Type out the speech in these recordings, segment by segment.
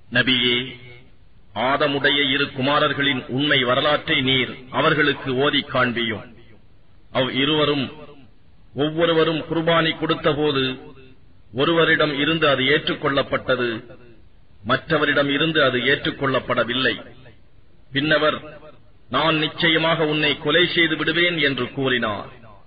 நபியே, ஆதமுடைய இரு குமாரர்களின் உண்மை வரலாற்றை நீர் அவர்களுக்கு ஓதிக் காண்பியும். இருவரும் ஒவ்வொருவரும் குர்பானி கொடுத்தபோது ஒருவரிடம் இருந்து அது ஏற்றுக்கொள்ளப்பட்டது, மற்றவரிடம் இருந்து அது ஏற்றுக்கொள்ளப்படவில்லை. பின்னவர், நான் நிச்சயமாக உன்னை கொலை செய்து விடுவேன் என்று கூறினார்.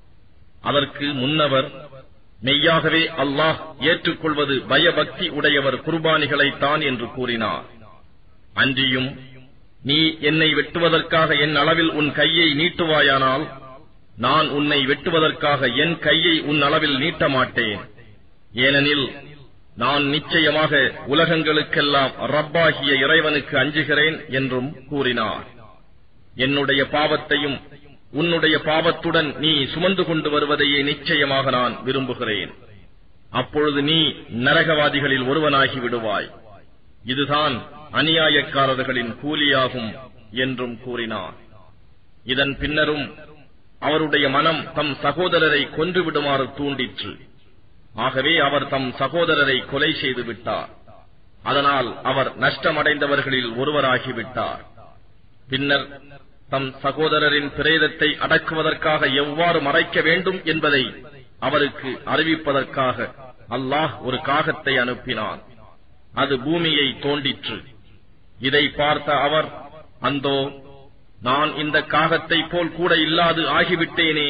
அதற்கு முன்னவர், மெய்யாகவே அல்லாஹ் ஏற்றுக்கொள்வது பயபக்தி உடையவர் குர்பானிகளைத்தான் என்று கூறினார். அன்றியும், நீ என்னை வெட்டுவதற்காக என் அளவில் உன் கையை நீட்டுவாயானால் நான் உன்னை வெட்டுவதற்காக என் கையை உன் அளவில் நீட்ட மாட்டேன். ஏனெனில் நான் நிச்சயமாக உலகங்களுக்கெல்லாம் ரப்பாகிய இறைவனுக்கு அஞ்சுகிறேன் என்றும் கூறினார். என்னுடைய பாவத்தையும் உன்னுடைய பாவத்துடன் நீ சுமந்து கொண்டு வருவதையே நிச்சயமாக நான் விரும்புகிறேன். அப்பொழுது நீ நரகவாதிகளில் ஒருவனாகி விடுவாய். இதுதான் அநியாயக்காரர்களின் கூலியாகும் என்றும் கூறினார். இதன் பின்னரும் அவருடைய மனம் தம் சகோதரரை கொன்றுவிடுமாறு தூண்டிற்று. ஆகவே அவர் தம் சகோதரரை கொலை செய்து விட்டார். அதனால் அவர் நஷ்டமடைந்தவர்களில் ஒருவராகிவிட்டார். பின்னர் தம் சகோதரரின் பிரேதத்தை அடக்குவதற்காக எவ்வாறு மறைக்க வேண்டும் என்பதை அவருக்கு அறிவிப்பதற்காக அல்லாஹ் ஒரு காகத்தை அனுப்பினான். அது பூமியை தோண்டிற்று. இதை பார்த்த அவர், அந்தோ, நான் இந்த காகத்தை போல் கூட இல்லாது ஆகிவிட்டேனே.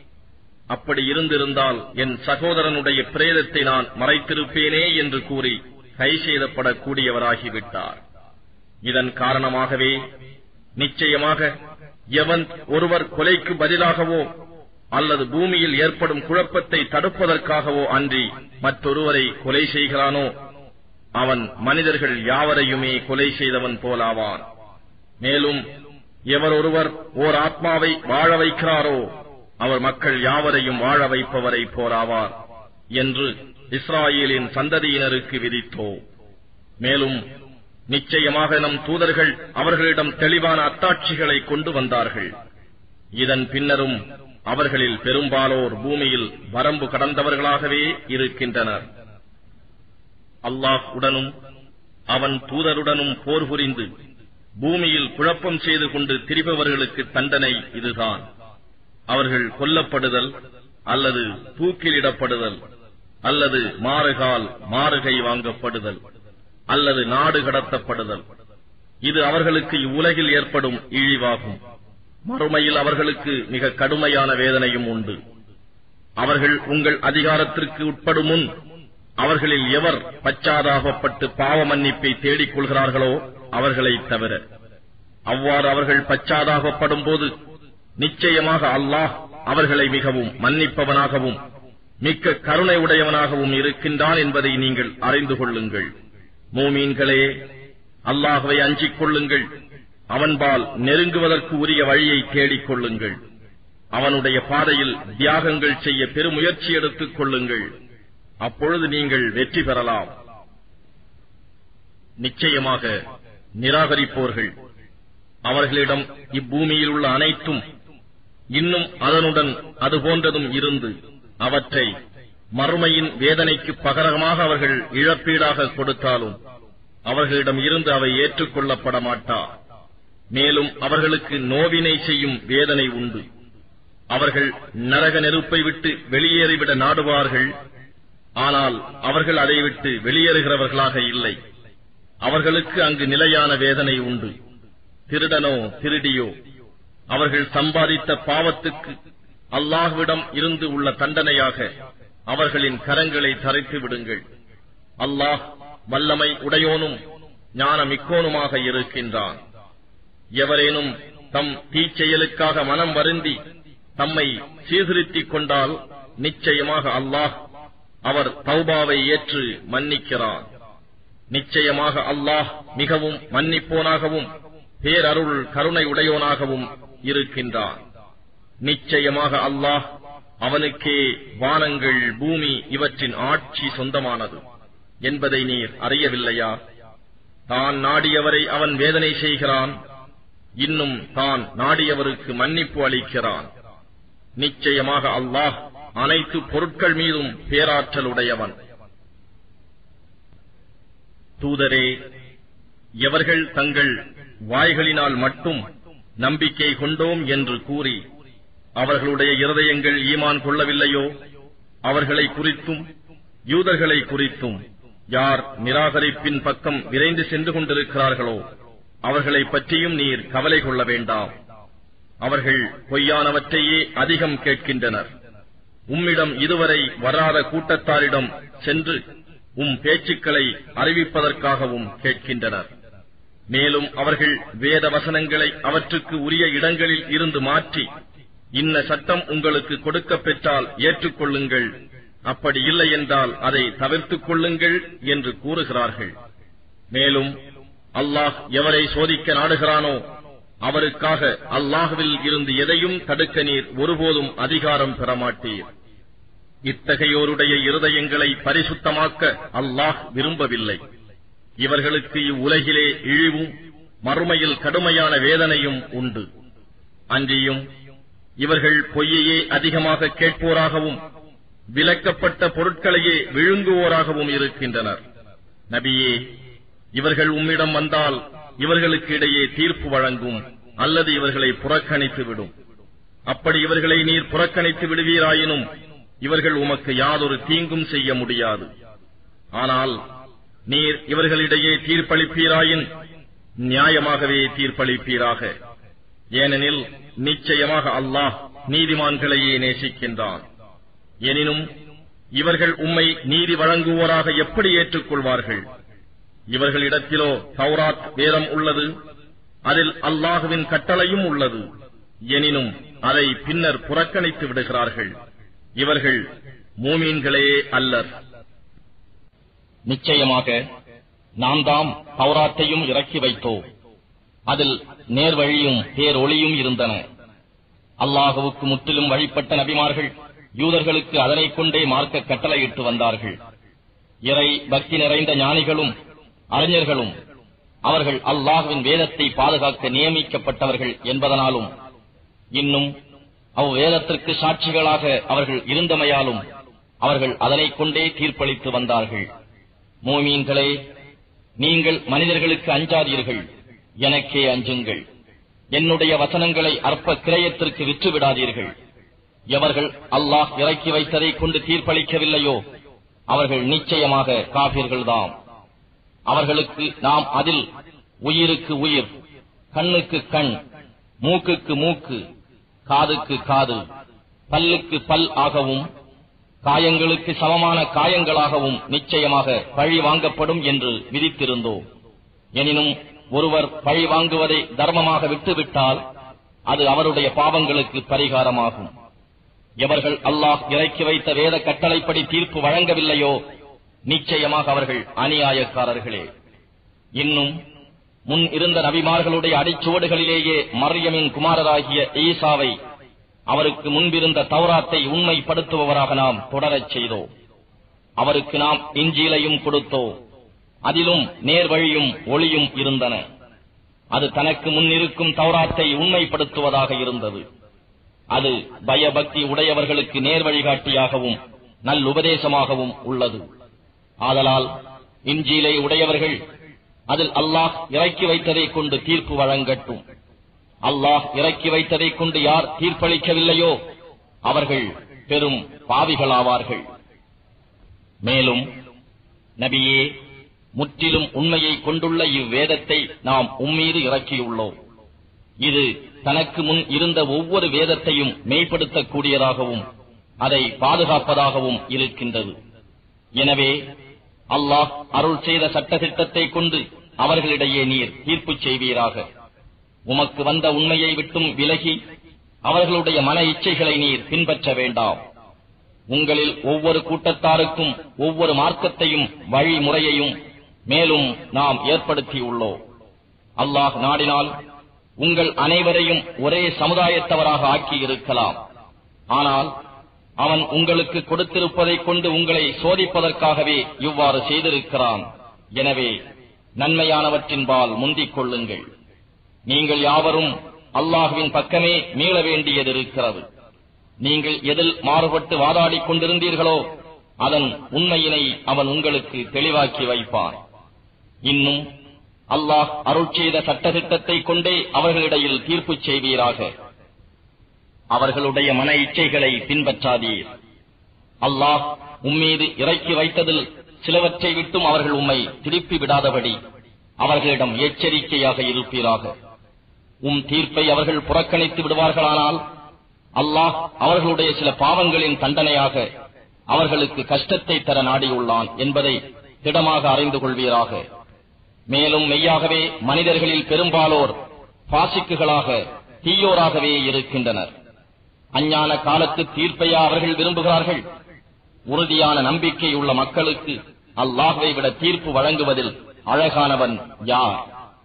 அப்படி இருந்திருந்தால் என் சகோதரனுடைய பிரேதத்தை நான் மறைத்திருப்பேனே என்று கூறி கை செய்தப்படக்கூடியவராகிவிட்டார். இதன் காரணமாகவே நிச்சயமாக எவன் ஒருவர் கொலைக்கு பதிலாகவோ அல்லது பூமியில் ஏற்படும் குழப்பத்தை தடுப்பதற்காகவோ அன்றி மற்றொருவரை கொலை செய்கிறானோ அவன் மனிதர்கள் யாவரையுமே கொலை செய்தவன் போலாவான். மேலும் எவர் ஒருவர் ஓர் ஆத்மாவை வாழ வைக்கிறாரோ அவர் மக்கள் யாவரையும் வாழ வைப்பவரை போலாவார் என்று இஸ்ராயேலின் சந்ததியினருக்கு விதித்தோம். மேலும் நிச்சயமாக நம் தூதர்கள் அவர்களிடம் தெளிவான அத்தாட்சிகளை கொண்டு வந்தார்கள். இதன் பின்னரும் அவர்களில் பெரும்பாலோர் பூமியில் வரம்பு கடந்தவர்களாகவே இருக்கின்றனர். அல்லாஹ் உடனும் அவன் தூதருடனும் போர் புரிந்து பூமியில் குழப்பம் செய்து கொண்டு திரிபவர்களுக்கு தண்டனை இதுதான். அவர்கள் கொல்லப்படுதல் அல்லது தூக்கிலிடப்படுதல் அல்லது மாறுகால் மாறுகை வாங்கப்படுதல் அல்லது நாடு கடத்தப்படுதல். இது அவர்களுக்கு இவ்வுலகில் ஏற்படும் இழிவாகும். மறுமையில் அவர்களுக்கு மிக கடுமையான வேதனையும் உண்டு. அவர்கள் உங்கள் அதிகாரத்திற்கு உட்படும் முன் அவர்களில் எவர் பச்சாதாபப்பட்டு பாவ மன்னிப்பை தேடிக் கொள்கிறார்களோ அவர்களை தவிர, அவ்வாறு அவர்கள் பச்சாதாபப்படும் போது நிச்சயமாக அல்லாஹ் அவர்களை மிகவும் மன்னிப்பவனாகவும் மிக்க கருணை உடையவனாகவும் இருக்கின்றான் என்பதை நீங்கள் அறிந்து கொள்ளுங்கள். மூமீன்களே, அல்லாஹ்வை அஞ்சிக் கொள்ளுங்கள். அவன்பால் நெருங்குவதற்கு உரிய வழியை தேடிக் கொள்ளுங்கள். அவனுடைய பாதையில் தியாகங்கள் செய்ய பெருமுயற்சி எடுத்துக் கொள்ளுங்கள். அப்பொழுது நீங்கள் வெற்றி பெறலாம். நிச்சயமாக நிராகரிப்போர்கள் அவர்களிடம் இப்பூமியில் உள்ள அனைத்தும் இன்னும் அதனுடன் அது போன்றதும் இருந்து அவற்றை மறுமையின் வேதனைக்கு பகரமாக அவர்கள் இழப்பீடாக கொடுத்தாலும் அவர்களிடம் இருந்து அவை ஏற்றுக்கொள்ளப்பட மாட்டா. மேலும் அவர்களுக்கு நோவினை செய்யும் வேதனை உண்டு. அவர்கள் நரக நெருப்பை விட்டு வெளியேறிவிட நாடுவார்கள். ஆனால் அவர்கள் அதை விட்டு வெளியேறுகிறவர்களாக இல்லை. அவர்களுக்கு அங்கு நிலையான வேதனை உண்டு. திருடனோ திருடியோ அவர்கள் சம்பாதித்த பாவத்துக்கு அல்லாஹ்விடம் இருந்து உள்ள தண்டனையாக அவர்களின் கரங்களை தரைத்து விடுங்கள். அல்லாஹ் வல்லமை உடையோனும் ஞானமிக்கோனுமாக இருக்கின்றான். எவரேனும் தம் தீச்செயலுக்காக மனம் வருந்தி தம்மை சீர்திருத்திக் கொண்டால் நிச்சயமாக அல்லாஹ் அவர் தௌபாவை ஏற்று மன்னிக்கிறான். நிச்சயமாக அல்லாஹ் மிகவும் மன்னிப்போனாகவும் பேரருள் கருணை உடையோனாகவும் இருக்கின்றான். நிச்சயமாக அல்லாஹ் அவனுக்கே வானங்கள் பூமி இவற்றின் ஆட்சி சொந்தமானது என்பதை நீர் அறியவில்லையா? தான் நாடியவரை அவன் வேதனை செய்கிறான். இன்னும் தான் நாடியவருக்கு மன்னிப்பு அளிக்கிறான். நிச்சயமாக அல்லாஹ் அனைத்து பொருட்கள் மீதும் பேராற்றல் உடையவன். தூதரே, எவர்கள் தங்கள் வாய்களினால் மட்டும் நம்பிக்கை கொண்டோம் என்று கூறி அவர்களுடைய இருதயங்கள் ஈமான் கொள்ளவில்லையோ, அவர்களை குறித்தும் யூதர்களை குறித்தும் யார் நிராகரிப்பின் பக்கம் விரைந்து சென்று கொண்டிருக்கிறார்களோ அவர்களை பற்றியும் நீர் கவலை கொள்ள வேண்டாம். அவர்கள் பொய்யானவற்றையே அதிகம் கேட்கின்றனர். உம்மிடம் இதுவரை வராத கூட்டத்தாரிடம் சென்று பேச்சுக்களை அறிவிப்பதற்காகவும் கேட்கின்றனர். மேலும் அவர்கள் வேத வசனங்களை அவற்றுக்கு உரிய இடங்களில் இருந்து மாற்றி, இன்ன சட்டம் உங்களுக்கு கொடுக்கப் பெற்றால் ஏற்றுக்கொள்ளுங்கள், அப்படி இல்லை என்றால் அதை தவிர்த்துக் கொள்ளுங்கள் என்று கூறுகிறார்கள். மேலும் அல்லாஹ் எவரை சோதிக்க நாடுகிறானோ அவருக்காக அல்லாஹ்வில் இருந்து எதையும் தடுக்க நீர் ஒருபோதும் அதிகாரம் பெறமாட்டீர். இத்தகையோருடைய இருதயங்களை பரிசுத்தமாக்க அல்லாஹ் விரும்பவில்லை. இவர்களுக்கு இவ்வுலகிலே இழிவும் மறுமையில் கடுமையான வேதனையும் உண்டு. அன்றியும் இவர்கள் பொய்யையே அதிகமாக கேட்போராகவும் விலக்கப்பட்ட பொருட்களையே விழுங்குவோராகவும் இருக்கின்றனர். நபியே, இவர்கள் உம்மிடம் வந்தால் இவர்களுக்கு இடையே தீர்ப்பு வழங்கும், அல்லது இவர்களை புறக்கணித்து விடும். அப்படி இவர்களை நீர் புறக்கணித்து விடுவீராயினும் இவர்கள் உமக்கு யாதொரு தீங்கும் செய்ய முடியாது. ஆனால் நீர் இவர்களிடையே தீர்ப்பளிப்பீராயின் நியாயமாகவே தீர்ப்பளிப்பீராக. ஏனெனில் நிச்சயமாக அல்லாஹ் நீதிமான்களையே நேசிக்கின்றான். எனினும் இவர்கள் உம்மை நீதி வழங்குவோராக எப்படி ஏற்றுக்கொள்வார்கள்? இவர்களிடத்திலோ தௌராத் வேதம் உள்ளது, அதில் அல்லாஹுவின் கட்டளையும் உள்ளது. எனினும் அதை பின்னர் புறக்கணித்து விடுகிறார்கள். இவர்கள் மூமீன்களே அல்லர். நிச்சயமாக நாம் தாம் தௌராத்தையும் இறக்கி வைத்தோம். அதில் நேர்வழியும் பேரொளியும் இருந்தன. அல்லாஹுவுக்கு முற்றிலும் வழிபட்ட நபிமார்கள் யூதர்களுக்கு அதனை கொண்டே மார்க்க கட்டளையிட்டு வந்தார்கள். இறை பக்தி நிறைந்த ஞானிகளும் அறிஞர்களும் அவர்கள் அல்லாஹுவின் வேதத்தை பாதுகாக்க நியமிக்கப்பட்டவர்கள் என்பதனாலும், இன்னும் அவ்வேதத்திற்கு சாட்சிகளாக அவர்கள் இருந்தமையாலும் அவர்கள் அதனை கொண்டே தீர்ப்பளித்து வந்தார்கள். மூமீன்களே, நீங்கள் மனிதர்களுக்கு அஞ்சாதீர்கள், எனக்கே அஞ்சுங்கள். என்னுடைய வசனங்களை அற்ப கிரயத்திற்கு விற்றுவிடாதீர்கள். எவர்கள் அல்லாஹ் இறக்கி வைத்ததை கொண்டு தீர்ப்பளிக்கவில்லையோ அவர்கள் நிச்சயமாக காபிர்கள்தாம். அவர்களுக்கு நாம் அதில் உயிருக்கு உயிர், கண்ணுக்கு கண், மூக்குக்கு மூக்கு, காதுக்கு காது, பல்லுக்கு பல் ஆகவும் காயங்களுக்கு சமமான காயங்களாகவும் நிச்சயமாக பழி வாங்கப்படும் என்று விதித்திருந்தோம். எனினும் ஒருவர் பழி வாங்குவதை தர்மமாக விட்டுவிட்டால் அது அவருடைய பாவங்களுக்கு பரிகாரமாகும். எவர்கள் அல்லாஹ் இறக்கி வைத்த வேத கட்டளைப்படி தீர்ப்பு வழங்கவில்லையோ நிச்சயமாக அவர்கள் அநியாயக்காரர்களே. இன்னும் முன் இருந்த நபிமார்களுடைய அடிச்சுவடுகளிலேயே மரியமின் குமாரராகிய ஈசாவை அவருக்கு முன்பிருந்த தௌராத்தை உண்மைப்படுத்துபவராக நாம் தொடரச் செய்தோம். அவருக்கு நாம் இஞ்சீலையும் கொடுத்தோம். அதிலும் நேர்வழியும் ஒளியும் இருந்தன. அது தனக்கு முன்னிருக்கும் தௌராத்தை உண்மைப்படுத்துவதாக இருந்தது. அது பயபக்தி உடையவர்களுக்கு நேர்வழிகாட்டியாகவும் நல்லுபதேசமாகவும் உள்ளது. ஆதலால் இஞ்சீலை உடையவர்கள் அதில் அல்லாஹ் இறக்கி வைத்ததை கொண்டு தீர்ப்பு வழங்கட்டும். அல்லாஹ் இறக்கி வைத்ததை கொண்டு யார் தீர்ப்பளிக்கவில்லையோ அவர்கள் பெரும் பாவிகளாவார்கள். மேலும் நபியே, முற்றிலும் உண்மையை கொண்டுள்ள இவ்வேதத்தை நாம் உம்மீது இறக்கியுள்ளோம். இது தனக்கு முன் இருந்த ஒவ்வொரு வேதத்தையும் மெய்ப்படுத்தக்கூடியதாகவும் அதை பாதுகாப்பதாகவும் இருக்கின்றது. எனவே அல்லாஹ் அருள் செய்த சட்டத்திட்டத்தை கொண்டு அவர்களிடையே நீர் தீர்ப்பு செய்வீராக. உமக்கு வந்த உண்மையை விட்டும் விலகி அவர்களுடைய மன இச்சைகளை நீர் பின்பற்ற வேண்டாம். உங்களில் ஒவ்வொரு கூட்டத்தாருக்கும் ஒவ்வொரு மார்க்கத்தையும் வழிமுறையையும் மேலும் நாம் ஏற்படுத்தியுள்ளோம். அல்லாஹ் நாடினால் உங்கள் அனைவரையும் ஒரே சமுதாயத்தவராக ஆக்கியிருக்கலாம். ஆனால் அவன் உங்களுக்கு கொடுத்திருப்பதைக் கொண்டு உங்களை சோதிப்பதற்காகவே இவ்வாறு செய்திருக்கிறான். எனவே நன்மையானவற்றின்பால் முந்திக் கொள்ளுங்கள். நீங்கள் யாவரும் அல்லாஹுவின் பக்கமே மீள வேண்டியதிருக்கிறது. நீங்கள் எதில் மாறுபட்டு வாதாடிக் கொண்டிருந்தீர்களோ அதன் உண்மையினை அவன் உங்களுக்கு தெளிவாக்கி வைப்பான். இன்னும் அல்லாஹ் அருள் செய்த சட்டதிட்டத்தை கொண்டே அவர்களிடையில் தீர்ப்பு செய்வீராக. அவர்களுடைய மன இச்சைகளை பின்பற்றாதீர். அல்லாஹ் உம்மீது இறக்கி வைத்ததில் சிலவற்றை விட்டும் அவர்கள் உம்மை திருப்பி விடாதபடி அவர்களிடம் எச்சரிக்கையாக இருப்பீராக. தீர்ப்பை அவர்கள் புறக்கணித்து விடுவார்களானால் அல்லாஹ் அவர்களுடைய சில பாவங்களின் தண்டனையாக அவர்களுக்கு கஷ்டத்தை தர நாடியுள்ளான் என்பதை திடமாக அறிந்து கொள்வீராக. மேலும் மெய்யாகவே மனிதர்களில் பெரும்பாலோர் பாசிக்குகளாக தீயோராகவே இருக்கின்றனர். அஞ்ஞான காலத்து தீர்ப்பையா அவர்கள் விரும்புகிறார்கள்? உறுதியான நம்பிக்கையுள்ள மக்களுக்கு அல்லாஹ்வை விட தீர்ப்பு வழங்குவதில் அழகானவன் யார்?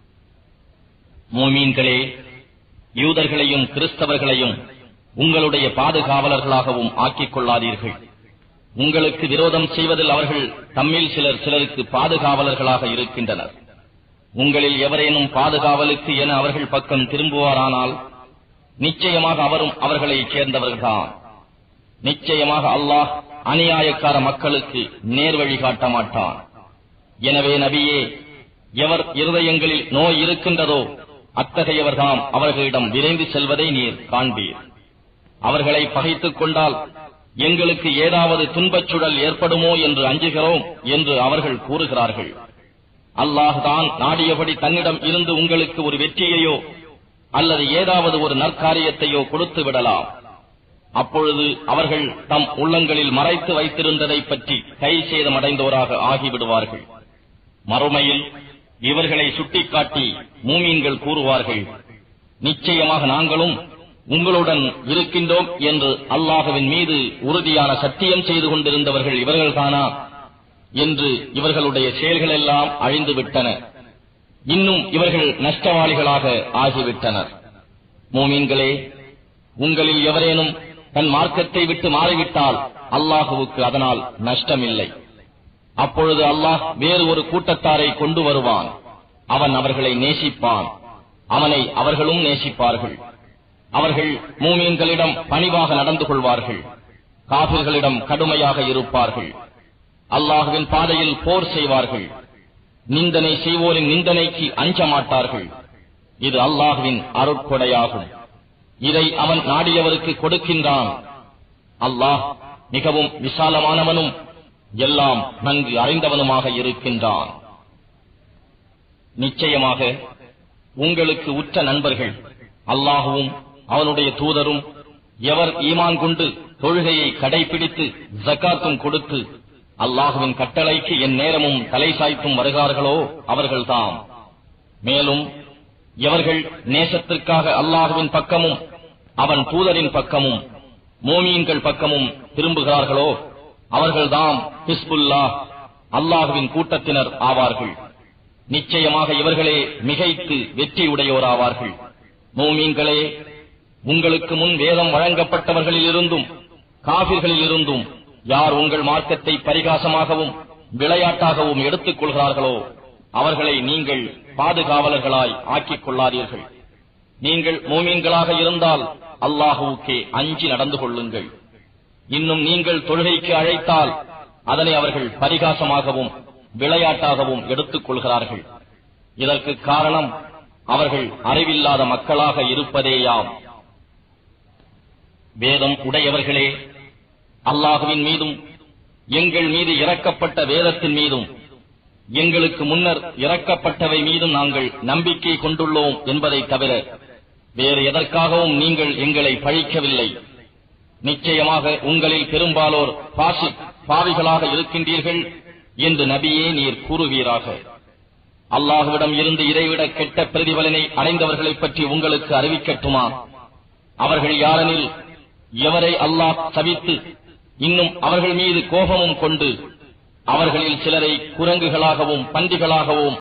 மூமீன்களே, யூதர்களையும் கிறிஸ்தவர்களையும் உங்களுடைய பாதுகாவலர்களாகவும் ஆக்கிக் கொள்ளாதீர்கள். உங்களுக்கு விரோதம் செய்வதில் அவர்கள் தம்மில் சிலருக்கு பாதுகாவலர்களாக இருக்கின்றனர். உங்களில் எவரேனும் பாதுகாவலுக்கு என அவர்கள் பக்கம் திரும்புவாரானால் நிச்சயமாக அவரும் அவர்களைச் சேர்ந்தவர்கள்தான். நிச்சயமாக அல்லாஹ் அநியாயக்கார மக்களுக்கு நேர்வழி காட்ட மாட்டான். எனவே நபியே, எவர் இருதயங்களில் நோய் இருக்கின்றதோ அத்தகையவர்தாம் அவர்களிடம் விரைந்து செல்வதை நீர் காண்பீர். அவர்களை பகைத்துக் கொண்டால் எங்களுக்கு ஏதாவது துன்பச் சுழல் ஏற்படுமோ என்று அஞ்சுகிறோம் என்று அவர்கள் கூறுகிறார்கள். அல்லாஹ் தான் நாடியபடி தன்னிடம் இருந்து உங்களுக்கு ஒரு வெற்றியையோ அல்லது ஏதாவது ஒரு நற்காரியத்தையோ கொடுத்து விடலாம். அப்பொழுது அவர்கள் தம் உள்ளங்களில் மறைத்து வைத்திருந்ததை பற்றி கை சேதமடைந்தோராக ஆகிவிடுவார்கள். மறுமையில் இவர்களை சுட்டிக்காட்டி மூமீன்கள் கூறுவார்கள், நிச்சயமாக நாங்களும் உங்களுடன் இருக்கின்றோம் என்று அல்லாஹ்வின் மீது உறுதியான சத்தியம் செய்து கொண்டிருந்தவர்கள் இவர்கள்தானா என்று இவர்களுடைய செயல்கள் எல்லாம் அழிந்துவிட்டன. இன்னும் இவர்கள் நஷ்டவாளிகளாக ஆகிவிட்டனர். மூமீன்களே, உங்களில் எவரேனும் தன் மார்க்கத்தை விட்டு மாறிவிட்டால் அல்லாஹுவுக்கு அதனால் நஷ்டமில்லை. அப்பொழுது அல்லாஹ் வேறு ஒரு கூட்டத்தாரை கொண்டு வருவான். அவன் அவர்களை நேசிப்பான். அவனை அவர்களும் நேசிப்பார்கள். அவர்கள் மூமீன்களிடம் பணிவாக நடந்து கொள்வார்கள். காபிர்களிடம் கடுமையாக இருப்பார்கள். அல்லாஹ்வின் பாதையில் போர் செய்வார்கள். நிந்தனை செய்வோரின் நிந்தனைக்கு அஞ்ச மாட்டார்கள். இது அல்லாஹ்வின் அருட்கொடையாகும். இதை அவன் நாடியவருக்கு கொடுக்கின்றான். அல்லாஹ் மிகவும் விசாலமானவனும் எல்லாம் நன்கு அறிந்தவனுமாக இருக்கின்றான். நிச்சயமாக உங்களுக்கு உற்ற நண்பர்கள் அல்லாஹுவும் அவனுடைய தூதரும் எவர் ஈமான் கொண்டு தொழுகையை கடைபிடித்து ஜகாத்தும் கொடுத்து அல்லாஹுவின் கட்டளைக்கு என் நேரமும் தலை சாய்த்தும் வருகிறார்களோ அவர்கள்தாம். மேலும் எவர்கள் நேசத்திற்காக அல்லாஹுவின் பக்கமும் அவன் தூதரின் பக்கமும் மோமீன்கள் பக்கமும் திரும்புகிறார்களோ அவர்கள்தாம் ஹிஸ்புல்லாஹ், அல்லாஹுவின் கூட்டத்தினர் ஆவார்கள். நிச்சயமாக இவர்களே மிகைத்து வெற்றியுடையோராவார்கள். மோமீன்களே, உங்களுக்கு முன் வேதம் வழங்கப்பட்டவர்களிலிருந்தும் காபிர்களிலிருந்தும் யார் உங்கள் மார்க்கத்தை பரிகாசமாகவும் விளையாட்டாகவும் எடுத்துக் கொள்கிறார்களோ அவர்களை நீங்கள் பாதுகாவலர்களாய் ஆக்கிக் கொள்ளாதீர்கள். நீங்கள் மோமீன்களாக இருந்தால் அல்லாஹுவுக்கே அஞ்சி நடந்து கொள்ளுங்கள். இன்னும் நீங்கள் தொழுகைக்கு அழைத்தால் அதனை அவர்கள் பரிகாசமாகவும் விளையாட்டாகவும் எடுத்துக் கொள்கிறார்கள். இதற்கு காரணம் அவர்கள் அறிவில்லாத மக்களாக இருப்பதேயாம். வேதம் உடையவர்களே, அல்லாஹுவின் மீதும் எங்கள் மீது இறக்கப்பட்ட வேதத்தின் மீதும் எங்களுக்கு முன்னர் இறக்கப்பட்டவை மீதும் நாங்கள் நம்பிக்கை கொண்டுள்ளோம் என்பதை தவிர வேறு எதற்காகவும் நீங்கள் எங்களை பழிக்கவில்லை. நிச்சயமாக உங்களில் பெரும்பாலோர் பாவிகளாக இருக்கின்றீர்கள் என்று நபியே நீர் கூறுவீராக. அல்லாஹுவிடம் இருந்து இதைவிட கெட்ட பிரதிபலனை அடைந்தவர்களைப் பற்றி உங்களுக்கு அறிவிக்கட்டுமா? அவர்கள் யாரெனில், எவரை அல்லாஹ் சபித்து இன்னும் அவர்கள் மீது கோபமும் கொண்டு அவர்களில் சிலரை குரங்குகளாகவும் பன்றிகளாகவும்